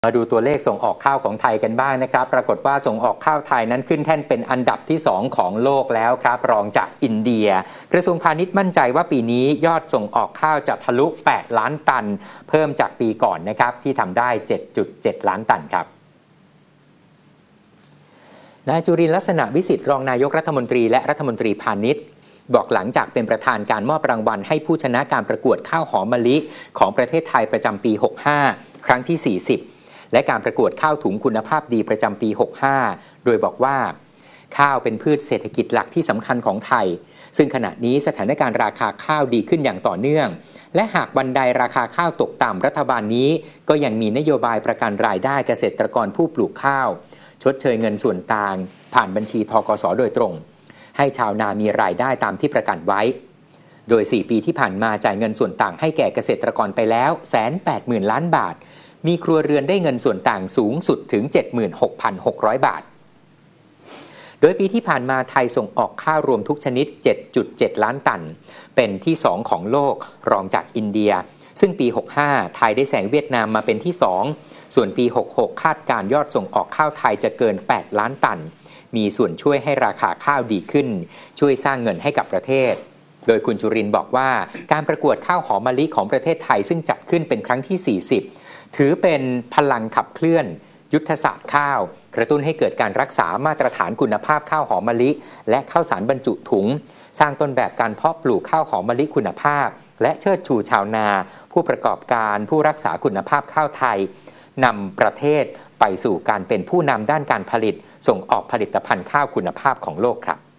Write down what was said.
มาดูตัวเลขส่งออกข้าวของไทยกันบ้างนะครับปรากฏว่าส่งออกข้าวไทยนั้นขึ้นแท่นเป็นอันดับที่2ของโลกแล้วครับรองจากอินเดียกระทรวงพาณิชย์มั่นใจว่าปีนี้ยอดส่งออกข้าวจะทะลุ8ล้านตันเพิ่มจากปีก่อนนะครับที่ทำได้ 7.7 ล้านตันครับนายจุรินทร์ลักษณะวิสิทธิ์รองนายกรัฐมนตรีและรัฐมนตรีพาณิชย์บอกหลังจากเป็นประธานการมอบรางวัลให้ผู้ชนะการประกวดข้าวหอมมะลิของประเทศไทยประจำปี 65 ครั้งที่ 40และการประกวดข้าวถุงคุณภาพดีประจำปี 65 โดยบอกว่าข้าวเป็นพืชเศรษฐกิจหลักที่สำคัญของไทยซึ่งขณะนี้สถานการณ์ราคาข้าวดีขึ้นอย่างต่อเนื่องและหากวันใดราคาข้าวตกต่ำรัฐบาลนี้ก็ยังมีนโยบายประกันรายได้เกษตรกรผู้ปลูกข้าวชดเชยเงินส่วนต่างผ่านบัญชีธกส.โดยตรงให้ชาวนามีรายได้ตามที่ประกันไว้โดย 4 ปีที่ผ่านมาจ่ายเงินส่วนต่างให้แก่เกษตรกรไปแล้ว 180,000 ล้านบาทมีครัวเรือนได้เงินส่วนต่างสูงสุดถึง 76,600 บาทโดยปีที่ผ่านมาไทยส่งออกข้าวรวมทุกชนิด 7.7 ล้านตันเป็นที่ 2 ของโลกรองจากอินเดียซึ่งปี 65 ไทยได้แซงเวียดนามมาเป็นที่ 2ส่วนปี 66 คาดการยอดส่งออกข้าวไทยจะเกิน 8 ล้านตันมีส่วนช่วยให้ราคาข้าวดีขึ้นช่วยสร้างเงินให้กับประเทศโดยคุณจุรินทร์บอกว่าการประกวดข้าวหอมมะลิของประเทศไทยซึ่งจัดขึ้นเป็นครั้งที่ 40ถือเป็นพลังขับเคลื่อนยุทธศาสตร์ข้าวกระตุ้นให้เกิดการรักษามาตรฐานคุณภาพข้าวหอมมะลิและข้าวสารบรรจุถุงสร้างต้นแบบการเพาะปลูกข้าวหอมมะลิคุณภาพและเชิดชูชาวนาผู้ประกอบการผู้รักษาคุณภาพข้าวไทยนำประเทศไปสู่การเป็นผู้นำด้านการผลิตส่งออกผลิตภัณฑ์ข้าวคุณภาพของโลกครับ